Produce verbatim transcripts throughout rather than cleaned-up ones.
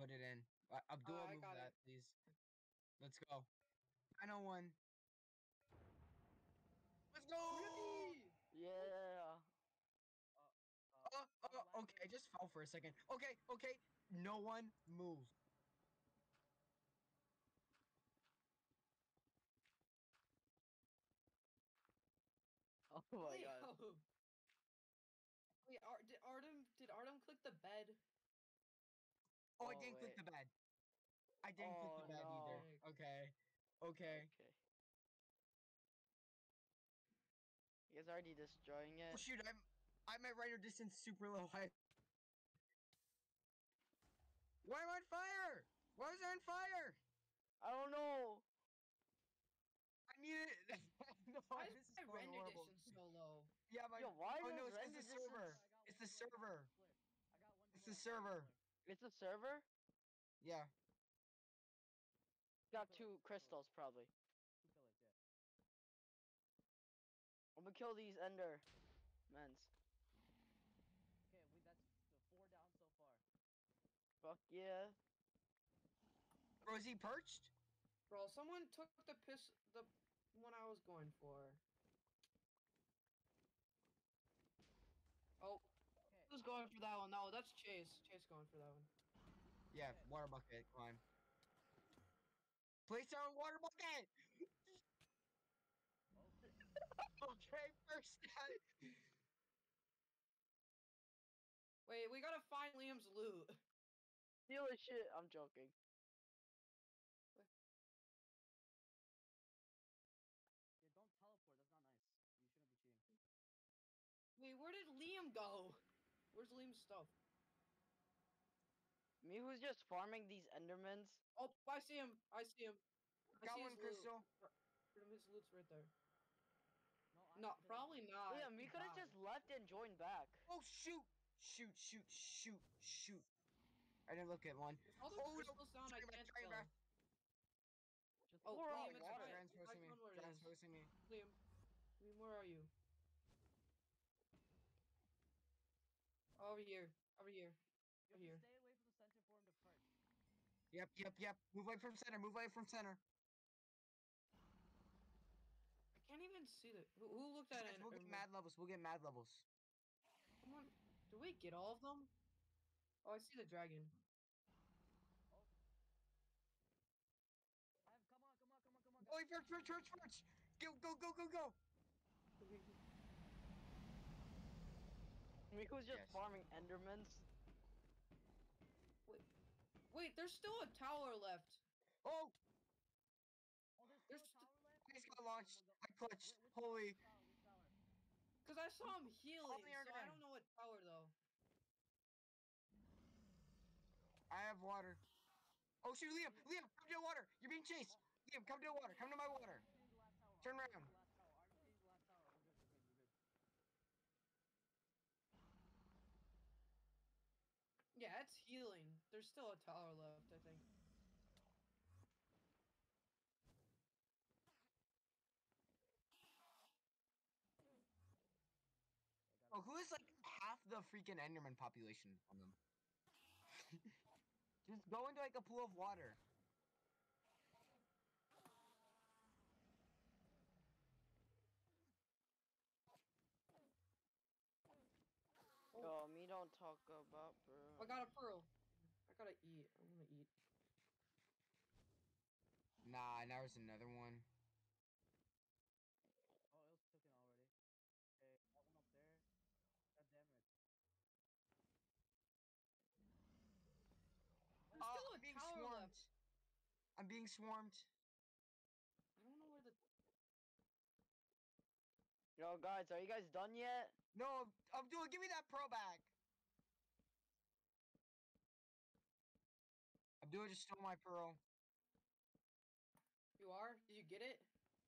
put it in. Uh, Abdul, Uh, I move got that, it. please. Let's go. nine oh one. Let's go! Rippy! Yeah. Oh, oh, okay, I just fell for a second. Okay, okay, no one move. Oh my god. Leo! Wait, Ar did Artem did Artem click the bed? Oh, I Oh, didn't click wait. the bed. I didn't click Oh, the bed no. either. Okay, okay. Okay. You guys already destroying Oh it? shoot, I'm I'm at render distance super low. I... Why am I on fire? Why is I on fire? I don't know. I need it. No, Why this is is my going render horrible. distance so low? Yeah, my. Yo, why Oh does no, it's because render the distance? server. It's the server. It's the server. It's a server? Yeah. Got two crystals, probably. I'm gonna kill these ender mens. Okay, we that's the four down so far. Fuck yeah. Bro, is he perched? Bro, someone took the piss the one I was going for. Oh, Okay. who's going for that one? No, that's Chase. Chase going for that one. Yeah, water bucket. Come on. Place our water bucket. Okay, first shot. Wait, we gotta find Liam's loot. Steal his shit. I'm joking. Yeah, don't teleport. That's not nice. You shouldn't be cheating. Wait, where did Liam go? Where's Liam's stuff? Me who's just farming these endermans. Oh, I see him. I see him. I Got see one, his Crystal. loot. His loot's right there. No, I'm No, dead. probably not. Yeah, He me could have died. just left and joined back. Oh shoot! Shoot! Shoot! Shoot! Shoot! I didn't look at one. There's all the Oh no! crystals down. I Sorry, back, can't sorry, tell. back. Just Oh, pour out Liam, it's water. right. Transposing me. Find where it is. Transposing me. Liam, Liam, where are you? Over here. Over here. You Over have here. to stay away from the center for him to perch. Yep, yep, yep. Move away from center. Move away from center. I can't even see the. Who, who looked at Guys, it? we'll get mad levels. We'll get mad levels. Come on. Do we get all of them? Oh, I see the dragon. I have. Come on, come on, come on, come on. Oh, first, first, first, first. Go, go, go, go, go. Me who's just Yes. farming endermans. Wait, wait. There's still a tower left. Oh, Oh, there's There's still a tower left. I just Okay, got one launched. more go- I clutched. Wait, which Holy. tower? Which tower? Which tower? Cause I saw him healing, the so I Arcanine. don't know what tower though. I have water. Oh shoot, Liam! Liam, come to the water! You're being chased! Liam, come to the water! Come to my water! Artem's getting the last tower. Turn Artem's around. getting the last tower. Artem's getting the last tower. We're good. We're good. We're good. Yeah, it's healing. There's still a tower left, I think. Oh, who is like half the freaking Enderman population on them? Just go into like a pool of water. Yo, me don't talk about bro. I got a pearl. I gotta eat. I'm gonna eat. Nah, now there's another one. Oh, it was taken already. Okay, that one up there. God damn it. There's Oh, still I'm a being tower swarmed. left. I'm being swarmed. I don't know where the. Yo, guys, are you guys done yet? No, Abdul, give me that pro back. Abdul just stole my pearl. You are? Did you get it?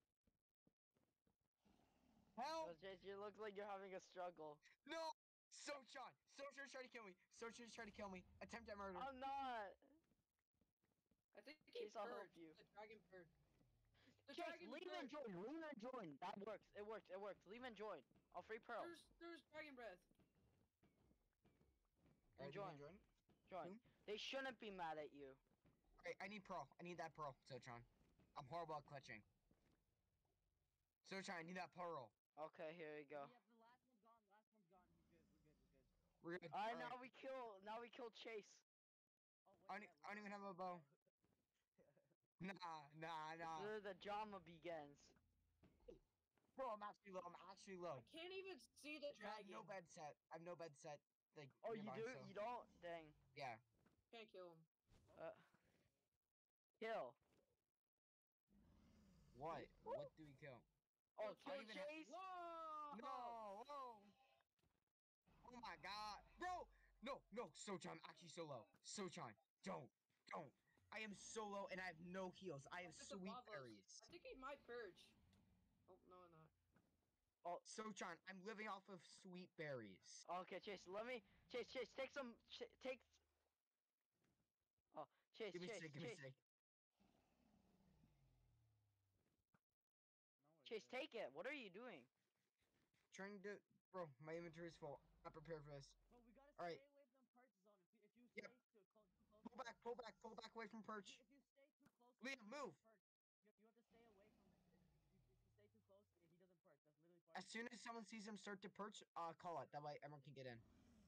Help! Yo, J J, it looks like you're having a struggle. No! Sochan! Sochan's trying to kill me. Sochan's trying to kill me. Attempt at murder. I'm not. I think he Chase, I'll help purged. you. The dragon purged. The Chase, dragon leave and purged. join. Leave and join. That works. It works. It works. Leave and join. I'll free pearl. There's there's dragon breath. And Alright, join. join. Join. Who? They shouldn't be mad at you. Alright, I need pro. I need that pro, Sochan. I'm horrible at clutching. Sochan, I need that pearl. Okay, here we go. Yep, the last one's gone. Last one's gone. We're good. We're good. We're good. We're good. Alright, Alright. now we kill. Now we kill Chase. Oh, wait, I don't, yeah, I don't we even got have a it. bow. Nah, nah, This nah. is where the drama begins. Bro, I'm actually low. I'm actually low. I can't even see the I have dragon. no bed set. I have no bed set. Like, Oh, you nearby, do? so- You don't? Dang. Yeah. Can't kill him. Uh, kill. What? What do we kill? Oh, Kill kill even have- Chase. Whoa! No! Whoa! Oh my god. Bro! No, no, Sochan, I'm actually so low. Sochan, don't, don't. I am so low and I have no heals. I have Just sweet above us. berries. I think he might purge. Oh, no, not. Sochan, I'm living off of sweet berries. Okay, Chase. Let me. Chase, Chase, take some. Ch take. Oh, Chase, Give me Chase, sick, give me Chase. sick. No, we're Chase, good. take it. What are you doing? Trying to, bro, my inventory is full. I'm prepared for this. Bro, we gotta Alright. stay away from perch zone. If you, if you Yep. stay too close, too close. Pull to back, it- pull back, pull back away from If you, perch. if you stay too close, Liam, he doesn't move. perch. You, you have to stay away from it. If, if, you, if you stay too close, he doesn't perch. That's literally part As soon as someone sees him start to perch, uh, call it. That way everyone can get in.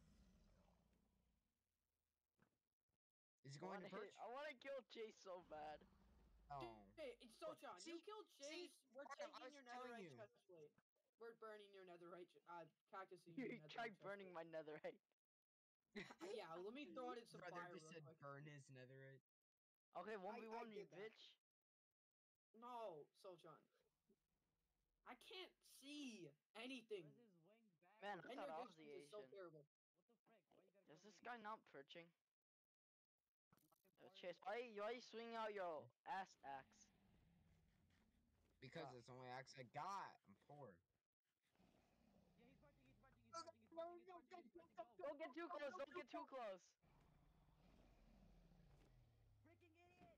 Is he I going wanna to perch? hit- I want to kill Chase so bad. Oh. Hey, it's Sochan. You See- killed see, Chase. We're Artem, I taking was your telling netherite you. chest plate. We're burning your netherite. ch- Uh, cactusing your You netherite tried chest burning plate. my netherite. Yeah, let me throw it in some Brother fire just real said quick. burn his netherite. Okay, one v I one you did that. bitch. No, Sochan. I can't see anything. Where's his wings back? Man, I And thought your I was distance the is so Asian. terrible. What the frick? Why you gotta Is kill this me? guy not perching? Uh, Water Chase, is- why, why you swinging out your ass axe? Because Ah. it's the only axe I got. I'm poor. Yeah, he's perching, he's perching, he's Go, perching, he's go, perching, he's go, perching, he's go, perching, go, go! go. Don't get too close, don't get too close. Freaking idiot!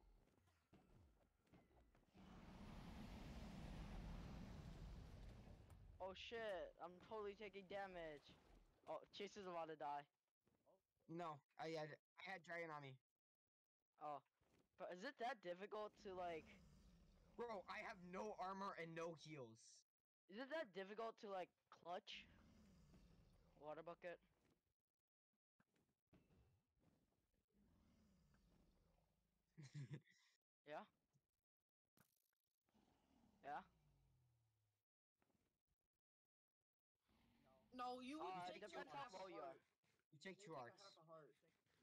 Oh shit, I'm totally taking damage. Oh, Chase is about to die. No, I had I had dragon on me. Oh, but is it that difficult to like, Bro, I have no armor and no heals. is it that difficult to like clutch? Water bucket? Yeah? Yeah? No. No, you would Uh, take two depends and a how half a low you are. heart. You take You two take a hearts. half a heart.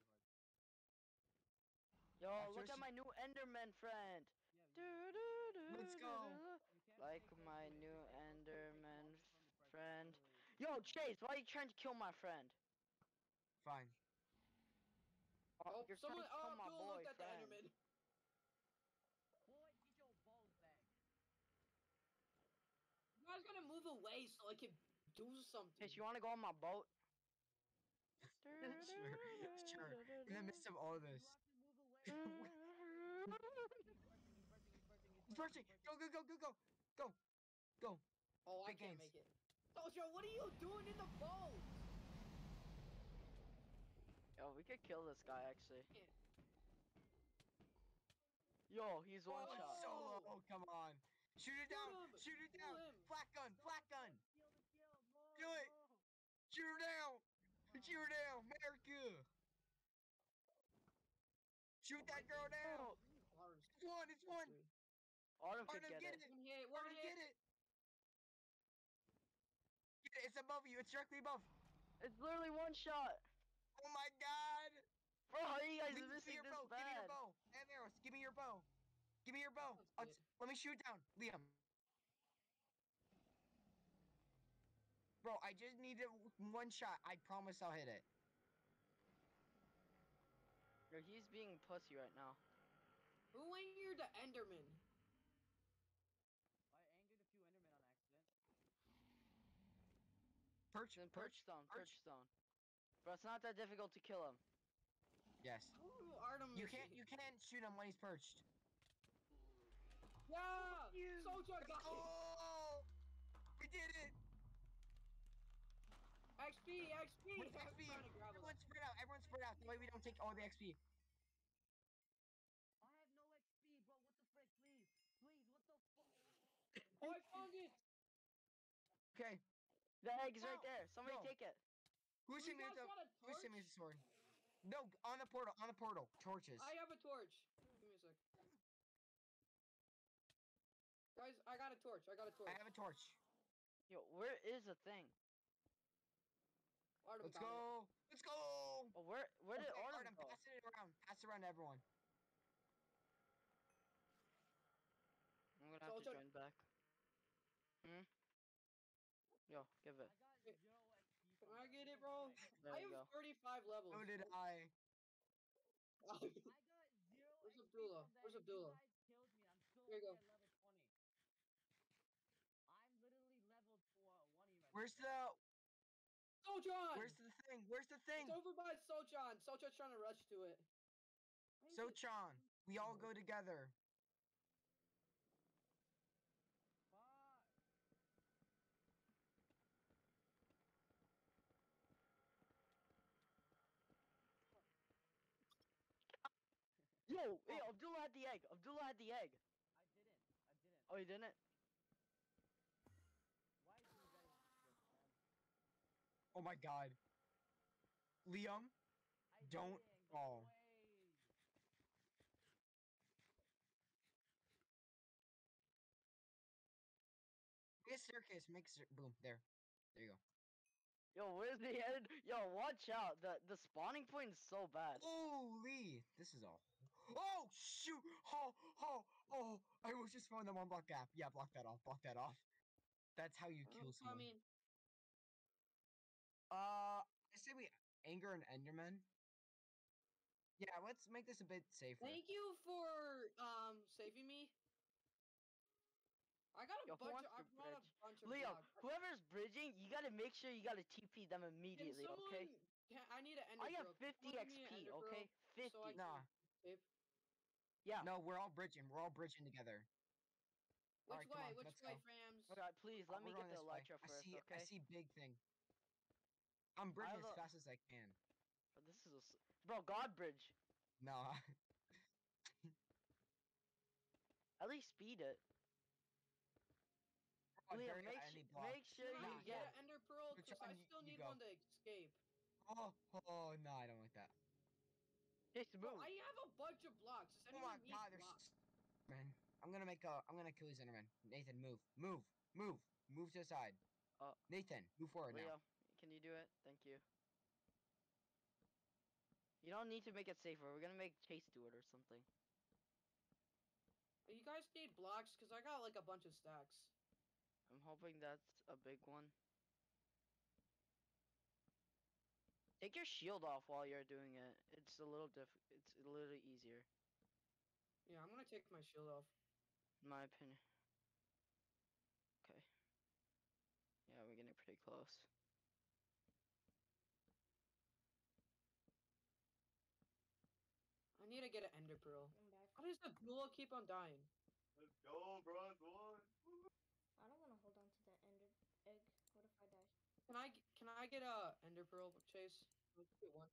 Yo, After look at she- my new Enderman friend. Yeah, Do, you, do, do, Let's do, go. do, do. you can't Like stay close my to it. If new you stay close to it, it takes Enderman longer from the perch. friend. Literally, Yo, it's Chase, why are you trying to kill my friend? Fine. Oh, you're someone. trying to kill Oh, my Abdul looked boy at the friend. Enderman. Boy, get your balls back. You guys gotta move away so I can do something. Chase, you want to go on my boat? Sure, sure. In the midst of all of You this. have to move away. He's perching, he's perching, he's perching, he's perching, He's he's perching. perching. Go, go, go, go, go. Go. Go. Oh, I Big can't gains. make it. Soldier, what are you doing in the boat? Yo, we could kill this guy actually. Can't. Yo, he's one Oh, shot. so Oh. low. Come on. Shoot it Shoot down. him. Shoot it Kill down. him. Flat gun. No, Flat no, gun. Steal the kill. No, Do it. no. Shoot her down. Shoot her down. America. Shoot that girl down. Bars. It's one. It's one. Autumn could Artem, get get it. it. One hit, one Artem, hit. get it. Get it. It's above you. It's directly above. It's literally one shot. Oh my god. Bro, how are you guys Liam, give me missing your this bow. Give me your bad? bow. And arrows. Give me your bow. Give me your bow. Sounds I'll good. t- let me shoot down. Liam. Bro, I just need it one shot. I promise I'll hit it. Yo, he's being pussy right now. Who angered the Enderman? I angered a few Endermen on accident. Perch. Then Perch. perch stone, perch. perch stone. Bro, it's not that difficult to kill him. Yes. Ooh, Artem. You can't. You can't shoot him when he's perched. Yeah! You- Soldier got it! Oh! We did it. X P P, X P. Where's I'm X P? trying to grab it. Everyone spread out. Everyone spread out. That way we don't take all the X P. I have no X P, bro. What the frick? Please, please. What the fuck? Oh, I found it. Okay. The egg's right No, there. Somebody no. take it. Who's You shooting me with guys the? got a Who's shooting me torch? with the sword? No, on the portal. On the portal. Torches. I have a torch. Give me a sec. Guys, I got a torch. I got a torch. I have a torch. Yo, where is the thing? Artem Let's got it. go. Let's go. Oh, where where did Okay, Artem Artem, go? pass it around. Pass it around to everyone. I'm gonna have to Soldier- join back. Hmm. Yo, give it. I got zero X P. Can from I that. get it, What bro? the frick? There I you have go. thirty-five levels. So did I. I got zero Where's X P Abdullah? from that. Where's and you Abdullah? guys killed me. I'm still There you only go. at level twenty. I'm literally level tw- one right Where's now. the? Sojan! Where's the thing? Where's the thing? It's over by Sojan. Sojan's trying to rush to it. Why is it- Sochan. We all go together. Fuck. Yo, hey, Oh. Abdullah had the egg. Abdullah had the egg. I didn't. I didn't. Oh, you didn't? Why do you guys this, man? Oh my God. Liam, I Don't didn't. Go fall. away. make a staircase. Make a stair- boom. There. There you go. Yo, where's the end? Yo, watch out. The the spawning point is so bad. Holy! This is all. Oh shoot! Oh oh oh! I was just found the one block gap. Yeah, block that off. Block that off. That's how you kill I'm someone. coming. Uh, I say we anger an Enderman. Yeah, let's make this a bit safer. Thank you for um saving me. I got a Yo, who bunch of. wants I to brought a bridge? bunch of Leo, blocks. whoever's bridging, you gotta make sure you gotta T P them Can immediately, someone? okay? Can, I need an ender I have pearl. Can fifty someone give me an X P, ender pearl okay? So I fifty. can Nah. escape? Yeah. No, we're all bridging. We're all bridging together. Which Alright, come way? on, Which let's way, go. Frams? Okay, please Uh, let me we're get going the this way. elytra I first, see. okay? I see big thing. I'm bridging as have a- fast as I can. Bro, this is a s- bro God bridge. Nah. At least speed it. I Leo, barely got make, any su- blocks. make sure Can you I Nah, get get. an ender pearl? Which Because I one you- still you need go? one to escape. Oh, oh no, I don't like that. Just Bro, move. I have a bunch of blocks. Does Oh anyone my need God, there's blocks? man. I'm gonna make a. I'm gonna kill these Endermen. Nathan, move, move, move, move to the side. Uh, Nathan, move forward now. Leo, can you do it? Thank you. You don't need to make it safer. We're gonna make Chase do it or something. You guys need blocks? Because I got like a bunch of stacks. I'm hoping that's a big one. Take your shield off while you're doing it. It's a little diff. It's a little easier, Yeah, I'm gonna take my shield off. in my opinion. Okay. Yeah, we're getting pretty close. I need to get an ender pearl. I'm back. How does the Abdullah keep on dying? Let's go, bro. Go on. I don't want to hold on to that ender egg. What if I die? Can I g- can I get a ender pearl, Chase? Let's get one.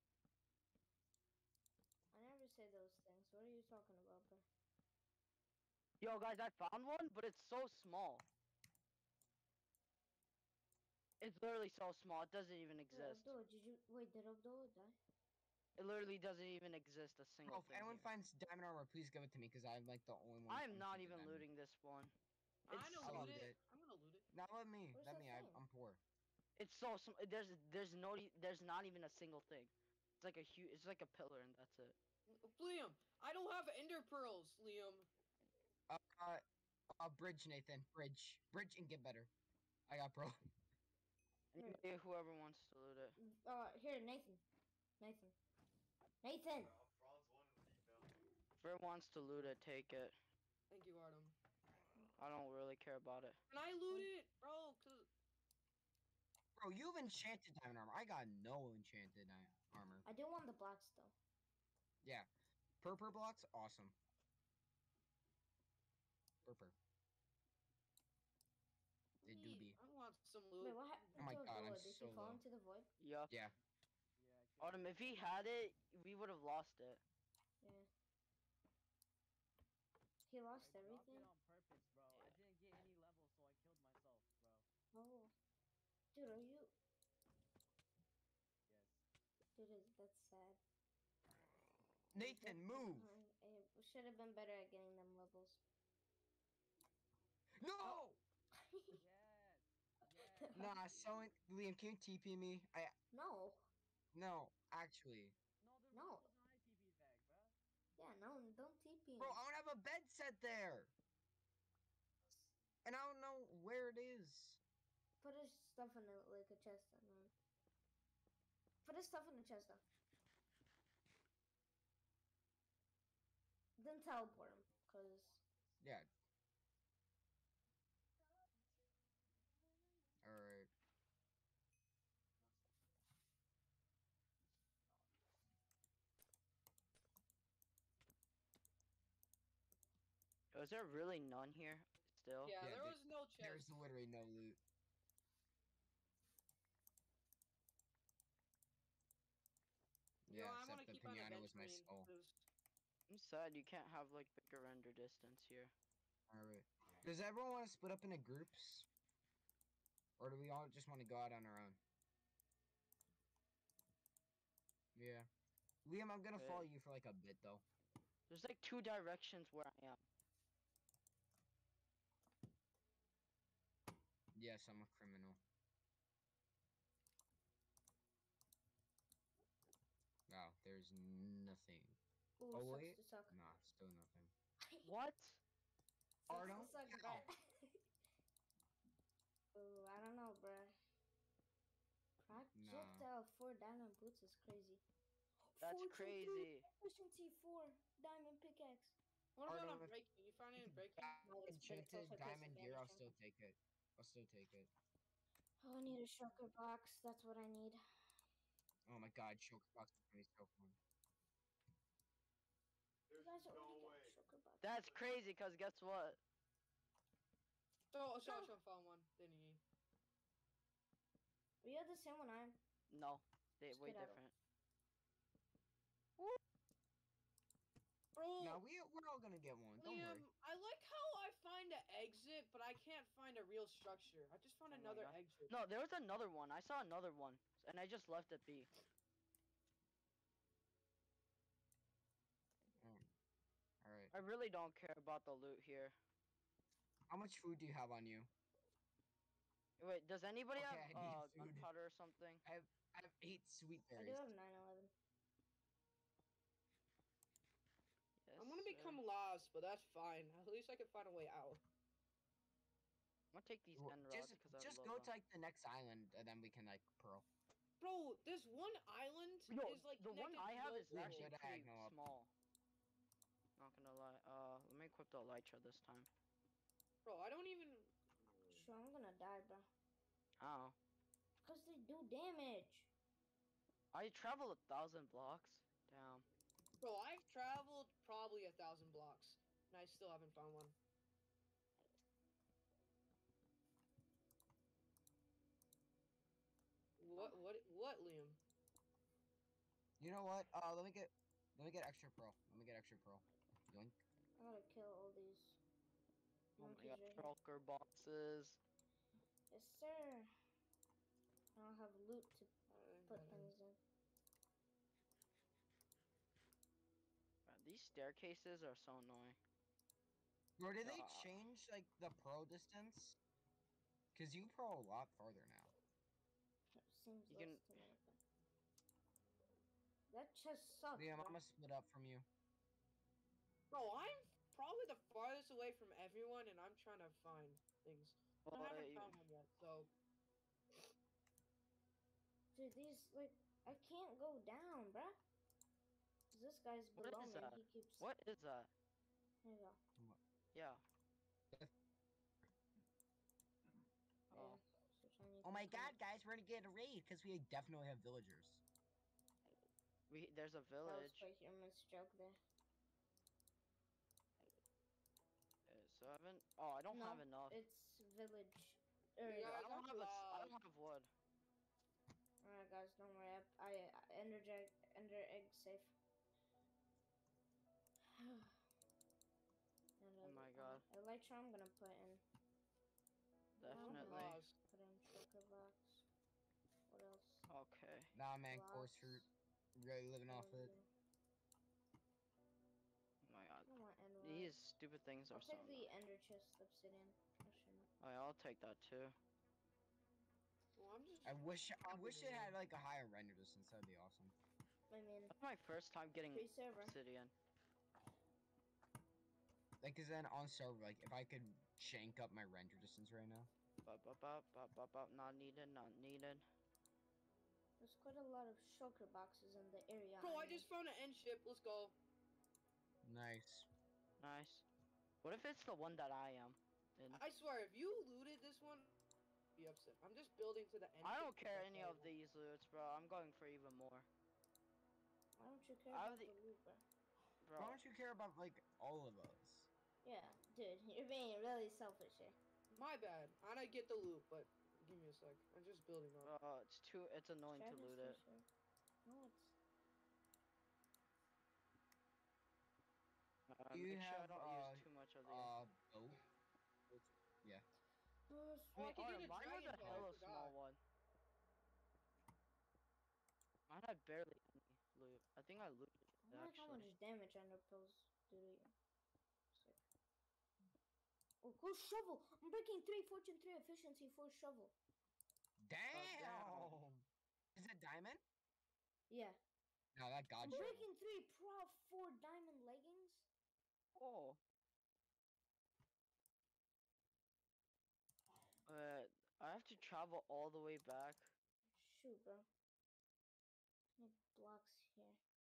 I never say those things. What are you talking about, bro? Yo, guys, I found one, but it's so small. It's literally so small. It doesn't even Wait, exist. Abdullah, did you wait? Did Abdullah die? It literally doesn't even exist a single Bro, if thing anyone here. finds diamond armor, please give it to me because I'm like the only one. I am with not enchanted even diamond. looting this one. I'm It's gonna I'll loot loot it. it. I'm gonna loot it. Not let me. Where's let that me. I, thing? I'm poor. It's so sm- there's there's no e- there's not even a single thing. It's like a huge. It's like a pillar, and that's it. Liam, I don't have ender pearls, Liam. Uh, uh, uh, bridge, Nathan. Bridge, bridge, and get better. I got bro. Anybody, whoever wants to loot it. Uh, here, Nathan. Nathan. Nathan. Franz won in the detail. Whoever wants to loot it, take it. Thank you, Artem. I don't really care about it. Can I loot it, bro? Cause Bro, you've enchanted diamond armor. I got no enchanted diamond armor. I do want the blocks though. Yeah, purple blocks, awesome. Purple. They do need- be. I want some Wait, loot. what happened Oh my to God, I'm Abdullah? Did so he fall low. into the void? Yup. Yeah. Yeah, I killed Autumn, him. if he had it, we would have lost it. Yeah. He I lost dropped everything? it on purpose, bro. I Yeah. didn't get any levels, so I killed myself, bro. Oh. Dude, are you... Yes. Dude, is- that's sad. Nathan, move! We should have been better at getting them levels. No! Yes. Yes. Nah, someone, Liam, can you T P me? I, No. no, actually. No, then No. why wasn't I T P back, bro? Yeah, no, don't T P Bro, me. I don't have a bed set there. And I don't know where it is. Put his stuff in a, like a chest and then... Put his stuff in the chest though. Then teleport him, cause... Yeah. Alright. Was there really none here? Still? Yeah, Yeah, there there- was no chest. There's literally no loot. You know, Yeah, I want except to the keep on piano was my adventuring. skull. 'Cause I'm sad you can't have like bigger render distance here. Alright. Does everyone want to split up into groups? Or do we all just want to go out on our own? Yeah. Liam, I'm gonna Okay. follow you for like a bit though. There's like two directions where I am. Yes, I'm a criminal. Wow, there's nothing. Ooh, Oh, sucks wait. to suck. Nah, still nothing. What? Sucks Arno? to suck, How? bruh. Ooh, I don't know, bruh. Projectile four diamond boots is crazy. That's Fortune three, crazy. Efficiency four diamond pickaxe. what about Arno, on if- breaking? You found any If breaking? No, it's- but it's enchanted also diamond gear, I'll vanishing. still take it. I'll still take it. Oh, I need a shulker box. That's what I need. Oh my god, shulker box is gonna be so fun. You There's guys already no got way. a shulker box. That's crazy, cause guess what? Oh, show, No. show, found one. Didn't he? Are you at the same one I'm? No, they Just way get out of- different. Bro, Now we we're all gonna get one. Don't Liam, worry. I like how I find an exit, but I can't find a real structure. I just found Oh my another God. exit. No, there was another one. I saw another one, and I just left it be. All right. I really don't care about the loot here. How much food do you have on you? Wait, does anybody Okay, have I need uh, food. gunpowder or something? I have I have eight sweet I do berries. have nine eleven. Yes, I'm gonna sir. become lost, but that's fine. At least I can find a way out. I'm gonna take these Well, end just rods because I just love go them. to like the next island and then we can like pearl. Bro, this one island Yo, is like the one connected I to have no is Liam, actually go to pretty Agno up. small. Not gonna lie. Uh, let me equip the elytra this time. Bro, I don't even. Sure, I'm gonna die, bro. Oh, Cause they do damage. I travel a thousand blocks. Damn. Bro, I've traveled probably a thousand blocks, and I still haven't found one. What? What? What, Liam? You know what? Uh, let me get let me get extra pearl. Let me get extra pearl. Yoink. I gotta kill all these Oh my monkeys god, right here. shulker boxes. Yes, sir. I don't have loot to put things in. Man, these staircases are so annoying. Bro, did they Ah. change like the pearl distance? Cause you pearl a lot farther now. It seems You less can- to me. but- That chest sucks, Liam, I'm bro. gonna split up from you. Bro, I'm probably the farthest away from everyone, and I'm trying to find things. Well, I haven't you- found one yet, so. Dude, these, like, I can't go down, bruh. This guy's What below is me. that? He keeps. What is that? There you go. Yeah. There. Oh. So shiny Oh my coconut. god, guys, we're gonna get a raid because we definitely have villagers. We there's a That was village. quite your misstroke there. Uh, Seven. Oh, I don't No, have enough. It's village. Or You I guys don't aren't have a allowed guys. Don't worry. I, I, I ender, egg, ender egg safe. And, Oh uh, my uh, god. Elytra, I'm gonna put in. Definitely. Pause. Put in shulker box. What else? Okay. Nah, man, course Blocks. fruit. Really living off it. Maybe. Oh my god. I don't want end These stupid things I'll are so take the annoying. ender chest obsidian. Actually, no. Oh, yeah, I'll take that too. Well, I'm just. I wish I popping wish it in. had like a higher render distance. That'd be awesome. I mean, That's my first time getting free server. obsidian. Like, cause then on server, like, if I could shank up my render distance right now. Bop, bop, bop, bop, bop, bop. Not needed, not needed. There's quite a lot of shulker boxes in the area. Bro, I I'm in. just found an end ship. Let's go. Nice. Nice. What if it's the one that I am in? I swear, if you looted this one, I'd be upset. I'm just building to the end. I ship don't care because any I of want- these loots, bro. I'm going for even more. Why don't you care I about have the loot, bro? Bro, Why don't you care about like all of us? Yeah, dude, you're being really selfish here. My bad. And I get the loot, but give me a sec. I'm just building up. bro, it's too, it's annoying to Travis loot it. Fisher. No, it's. Uh, Do you make sure I have, don't uh, use too much of the. Uh, boat. Yeah. Bruce, I mean, I could Artem, get a mine was dragon a tail, I hella forgot. small one. Mine had barely any loot. I think I looted it, I like how actually. much damage ender pills do to you. Sick. Oh, go shovel! I'm breaking three, fortune three, efficiency four shovel. Damn. Is it diamond? Yeah. No, that god I'm shovel. breaking three, prof four diamond leggings. Oh. Uh, I have to travel all the way back. Shoot, bro. Need blocks here.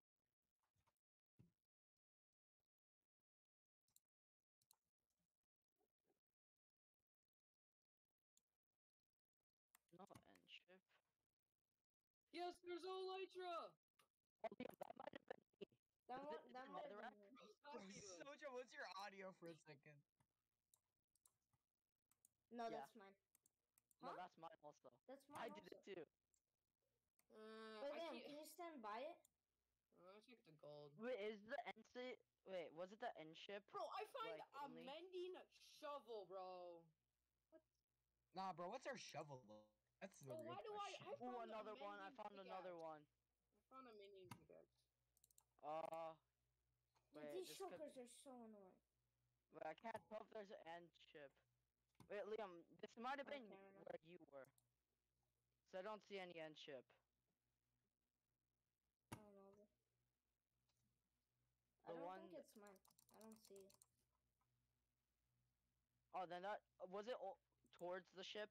No end ship. Yes, there's Elytra! Oh, yeah, that might have been me. That Is one, it- is that it might have netherrack? been me. Stop me, dude. Soja, what's your audio for a second? No, Yeah. that's mine. No, Huh? that's mine also. That's I mine did also. it too. Uh, Wait, I Liam, can't. can you stand by it? Uh, I'll check the gold. Wait, is the end ship? Wait, was it the end ship? Bro, I find Like, a only- mending shovel, bro. Nah, bro, what's our shovel? That's the Bro, real why do I- question. I Ooh, found a another one. I mending found another pickaxe. one. I found a mending pickaxe. Uh, Dude, Wait, these this could- shulkers are so annoying. wait, I can't tell if there's an end ship. Wait, Liam, this might have been Okay, I know. where you were. So I don't see any end ship. I don't know. Bro. I The don't one- think it's mine. I don't see it. Oh, then that was it. O towards the ship?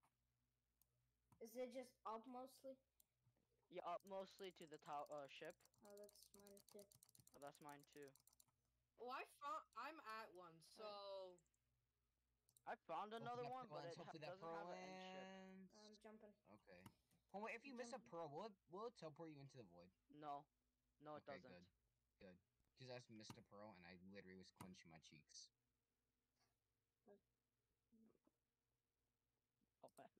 Is it just up mostly? Yeah, up mostly to the tower uh, ship. Oh, that's mine too. Oh, that's mine too. Oh, I found. I'm at one, so. I found another Hopefully one, that but pearl it lands, ha hopefully that doesn't pearl have an end ship. lands. I'm jumping. Okay. Oh wait, if you miss a Jump. pearl, will it, will it teleport you into the void? No, no, it Okay, doesn't. good. Good. Because I just missed a pearl and I literally was clenching my cheeks. Oh, pass.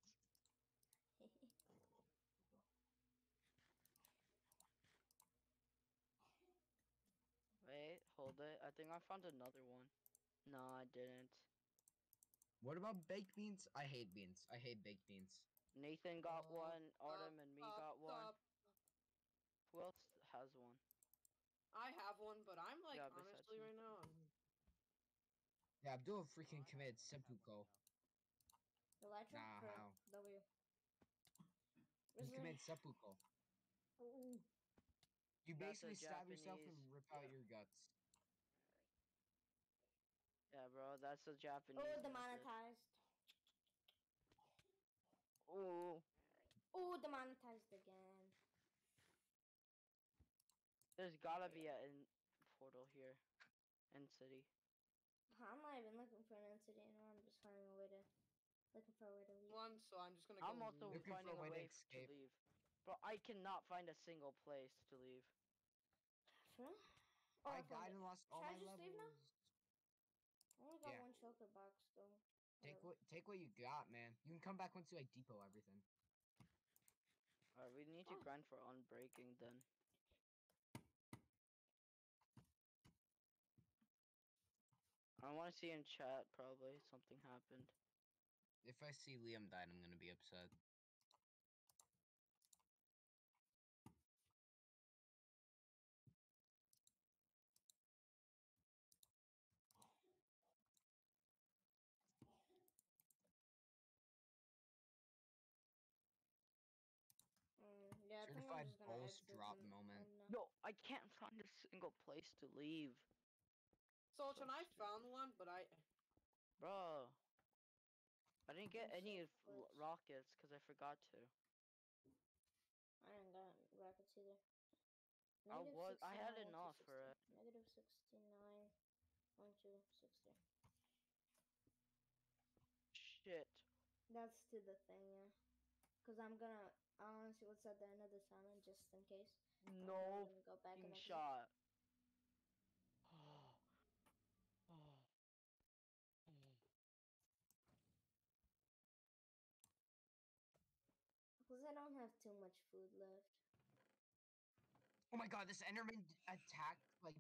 Wait, hold it. I think I found another one. No, I didn't. What about baked beans? I hate beans. I hate baked beans. Nathan got Uh, one. Artem and me Stop, got one. stop. Who else has one? I have one, but I'm like Yeah, besides honestly me. right now. I'm... Yeah, Abdul freaking committed seppuku. Elytra? Nah, Pearl. how? W. He Where's the- committed seppuku. Ooh. You That's a basically stab yourself and Japanese- rip out your guts. Yeah, bro, that's a Japanese. Oh, method. demonetized. Ooh, Oh, demonetized again. there's gotta be a in portal here, in city. I'm not even looking for an incident anymore. I'm just finding a way to, looking for a way to leave. One, so I'm just gonna. I'm go also loot. Looking for finding a a way to way f- to escape. leave. Bro, I cannot find a single place to leave. For real? Oh, I found died it. and lost all Should I my just leave now? levels. I only got Yeah. one shulker box though. Take Whatever. what take what you got, man. You can come back once you like depot everything. Alright, we need to Oh. grind for unbreaking then. I want to see in chat probably something happened. If I see Liam died, I'm gonna be upset. Mm, yeah, I think I'm Certified just gonna balls exit drop and moment. end now. No, I can't find a single place to leave. Sultan, I stupid. found one, but I. Bro. I didn't get I'm any safe f- place. rockets because I forgot to. I ain't got rockets either. I Negative was- I had sixty-nine, enough for it. Negative sixty-nine, one, two, six, three. Shit. That's to the thing, yeah. Cause I'm gonna, I wanna see what's at the end of this island just in case. And then I'm No gonna go back and fucking exit. shot. Oh. Oh. Cause I don't have too much food left. Oh my god, this Enderman d- attacked like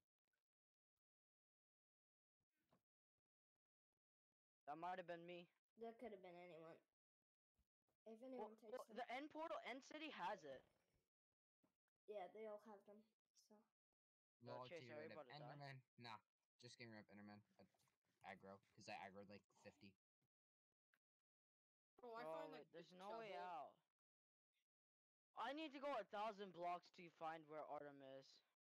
That might have been me. That could have been anyone. If Well, anyone takes well, them. the end portal, end city has it. Yeah, they all have them. So. Uh, log Chase, to are you rid of about to die? Enderman. Nah, just getting rid of Enderman. Uh, aggro, because I aggroed like fifty. Bro, I Bro, find wait, like there's the no way shovel. out. I need to go a thousand blocks to find where Artem is.